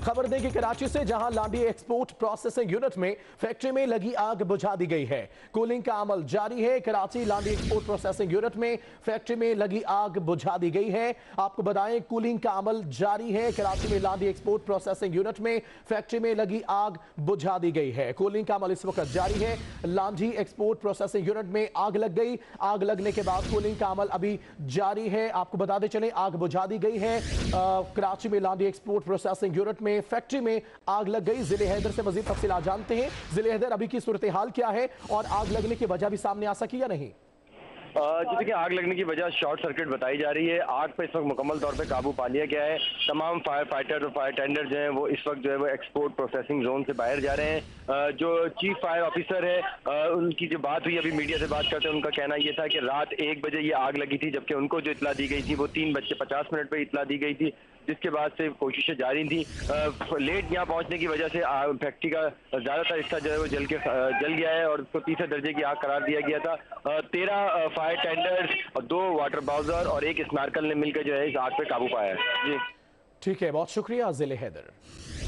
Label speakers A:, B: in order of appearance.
A: खबर दें कि कराची से जहां लांडी एक्सपोर्ट प्रोसेसिंग यूनिट में फैक्ट्री में लगी आग बुझा दी गई है। कूलिंग का अमल जारी है। Karachi Landhi export processing unit में फैक्ट्री में लगी आग बुझा दी गई है। आपको बताएं, कूलिंग का अमल जारी है। कराची में लांडी एक्सपोर्ट प्रोसेसिंग यूनिट में फैक्ट्री में लगी आग बुझा दी गई है। कूलिंग का अमल इस वक्त जारी है। लांडी एक्सपोर्ट प्रोसेसिंग यूनिट में आग लग गई। आग लगने के बाद कूलिंग का अमल अभी जारी है। आपको बताते चले, आग बुझा दी गई है। कराची में लांडी एक्सपोर्ट प्रोसेसिंग यूनिट में फैक्ट्री में आग लग गई। जिले हैदर से मजीद तफसीलात जानते हैं। जिले हैदर, अभी की सूरत हाल क्या है और आग लगने की वजह भी सामने आ सकी या नहीं?
B: जैसे कि आग लगने की वजह शॉर्ट सर्किट बताई जा रही है। आग पे इस वक्त मुकम्मल तौर पे काबू पा लिया गया है। तमाम फायर फाइटर और फायर टेंडर जो हैं वो इस वक्त जो है वो एक्सपोर्ट प्रोसेसिंग जोन से बाहर जा रहे हैं। जो चीफ फायर ऑफिसर है उनकी जो बात हुई, अभी मीडिया से बात करते हैं, उनका कहना ये था कि रात 1 बजे ये आग लगी थी, जबकि उनको जो इतला दी गई थी वो 3:50 पर इतला दी गई थी, जिसके बाद से कोशिशें जारी थी। लेट यहाँ पहुंचने की वजह से फैक्ट्री का ज़्यादातर हिस्सा जो है वो जल गया है और उसको तीसरे दर्जे की आग करार दिया गया था। 13 फायर टेंडर्स और 2 वाटर बाउजर और 1 स्नार्कल ने मिलकर जो है इस आग पे काबू पाया है। जी
A: ठीक है, बहुत शुक्रिया जिले हैदर।